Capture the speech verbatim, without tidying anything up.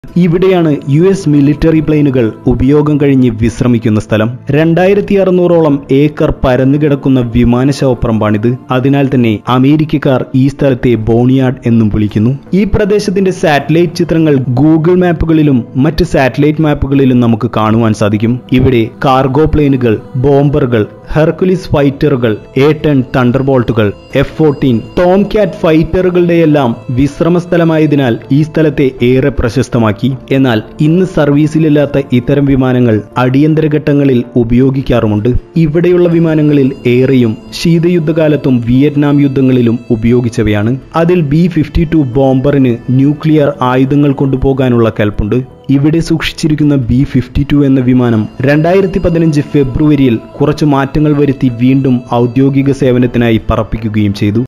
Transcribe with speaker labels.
Speaker 1: ഇവിടെയാണ് U S military പ്ലെയിനുകൾ ഉപയോഗം കഴിഞ്ഞ് വിശ്രമിക്കുന്ന സ്ഥലം. രണ്ടായിരത്തി അറുന്നൂറോളം ഏക്കർ പരന്നുകിടക്കുന്ന വിമാനശവപ്പറമ്പാണിത്. അതിനാൽ തന്നെ അമേരിക്കക്കാർ ഈ സ്ഥലത്തെ ബോണിയാർഡ് എന്നും വിളിക്കുന്നു. ഈ പ്രദേശത്തിന്റെ സാറ്റലൈറ്റ് ചിത്രങ്ങൾ ഗൂഗിൾ മാപ്പുകളിലും മറ്റ് സാറ്റലൈറ്റ് മാപ്പുകളിലും നമുക്ക് കാണുവാൻ സാധിക്കും. ഇവിടെ കാർഗോ പ്ലെയിനുകൾ, ബോംബറുകൾ, ഹെർക്കുലിസ് ഫൈറ്ററുകൾ, എ ടെൻ തണ്ടർബോൾട്ടുകൾ, എഫ് ഫോർട്ടീൻ, ടോം കാറ്റ് ഫൈറ്ററുകളുടെയെല്ലാം വിശ്രമ സ്ഥലമായതിനാൽ ഈ സ്ഥലത്തെ ഏറെ പ്രശസ്തമാക്കി. എന്നാൽ ഇന്ന് സർവീസിലില്ലാത്ത ഇത്തരം വിമാനങ്ങൾ അടിയന്തര ഘട്ടങ്ങളിൽ ഉപയോഗിക്കാറുമുണ്ട്. ഇവിടെയുള്ള വിമാനങ്ങളിൽ ഏറെയും ശീതയുദ്ധകാലത്തും വിയറ്റ്നാം യുദ്ധങ്ങളിലും ഉപയോഗിച്ചവയാണ്. അതിൽ ബി ഫിഫ്റ്റി ടു ബോംബറിന് ന്യൂക്ലിയർ ആയുധങ്ങൾ കൊണ്ടുപോകാനുള്ള കൽപ്പുണ്ട്. ഇവിടെ സൂക്ഷിച്ചിരിക്കുന്ന ബി ഫിഫ്റ്റി ടു എന്ന വിമാനം രണ്ടായിരത്തി പതിനഞ്ച് ഫെബ്രുവരിയിൽ കുറച്ച് മാറ്റങ്ങൾ വരുത്തി വീണ്ടും ഔദ്യോഗിക സേവനത്തിനായി പറപ്പിക്കുകയും ചെയ്തു.